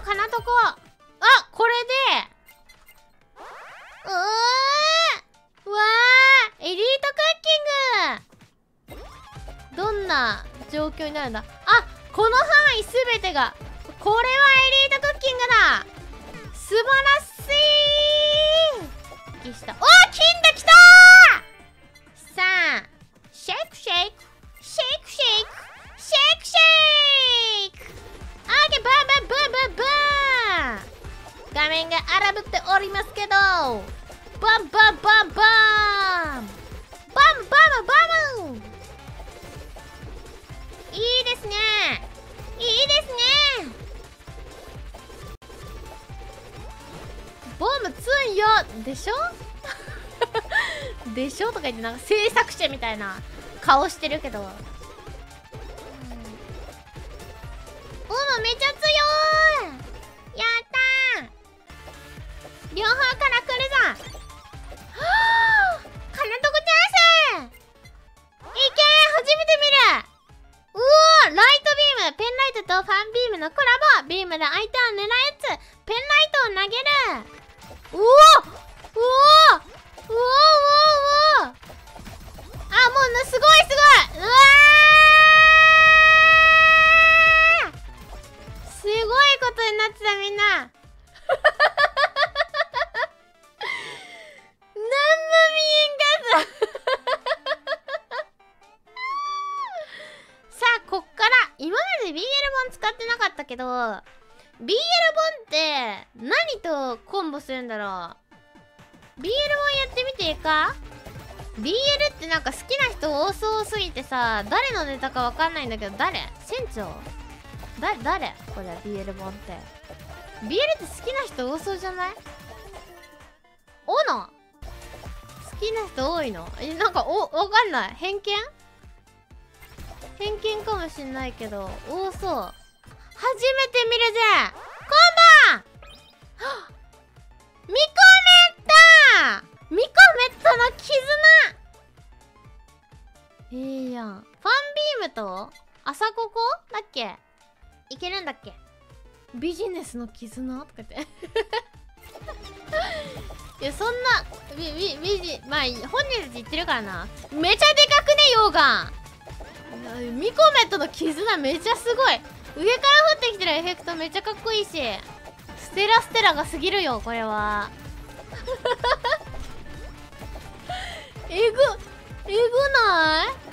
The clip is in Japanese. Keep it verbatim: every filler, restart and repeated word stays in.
かなとこ。あ、これでうーうわーエリートクッキング。どんな状況になるんだ。あ、この範囲すべてがこれはエリートクッキングだ。素晴らしい。した。おー、金だ、きたー。さあシェイクシェイクシェイクシェイクシェイクシェイク。オーケー、バンバンバンバンバン。画面が荒ぶっておりますけど、バンバンバンバンバンバンバンバン。いいですね、いいですね。ボムツンよでしょでしょとか言ってなんか制作者みたいな顔してるけど、うん、ボムめちゃ強い。やったー、両方から来るぞ。はあ、金とこチャンス。いけー、初めて見る。うおー、ライトビーム、ペンライトとファンビームのコラボ。ビームで相手を狙うやつ、ペンライトを投げる。うおうおうおうおうおう。あ、もうすごいすごい。うわー、すごいことになってたみんな。なんも見えんかったさあ、こっから今まで ビーエル 本使ってなかったけど、ビーエル 本って何とコンボするんだろう。 ビーエル 本やってみていいか。 ビーエル ってなんか好きな人多そうすぎてさ、誰のネタかわかんないんだけど、誰？船長？だ、誰これ ビーエル 本って。 ビーエル って好きな人多そうじゃない？おの好きな人多いの？え、なんかお、わかんない。偏見偏見かもしんないけど多そう。初めて見るぜ。コンボミコメットミコメットの絆。いいやん。ファンビームと朝ここだっけ、いけるんだっけ。ビジネスの絆とか言っていや、そんなビビビジまあ本人たち言ってるからな。めちゃでかくね、溶岩。ミコメットの絆めちゃすごい。上から降ってきてるエフェクトめっちゃかっこいいし、ステラステラが過ぎるよこれはえぐえぐない？